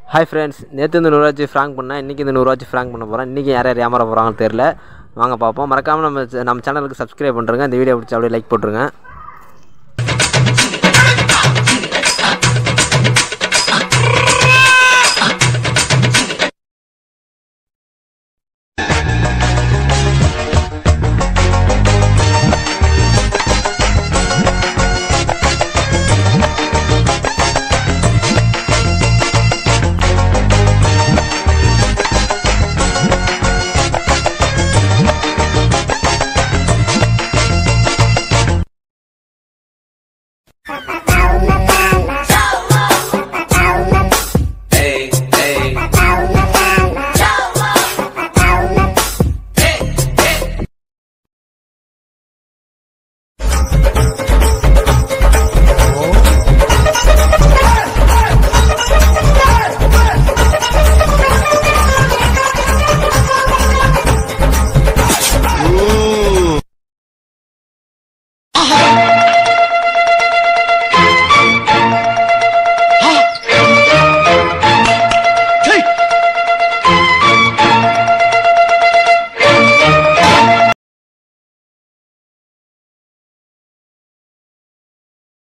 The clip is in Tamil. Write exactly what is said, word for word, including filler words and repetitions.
Hi friends, நேத்து இந்த நூறு ரூபாய் ஃப்ராங்க் பண்ணா இன்னைக்கு இந்த நூறு ரூபாய் ஃப்ராங்க் பண்ண போறேன். இன்னைக்கு யார் யார் ஏமாற போறாங்கன்னு தெரியல. வாங்க பாப்போம். மறக்காம நம்ம நம்ம சேனலுக்கு Subscribe பண்றீங்க. இந்த வீடியோ பிடிச்சா அப்படியே லைக் போட்டுருங்க.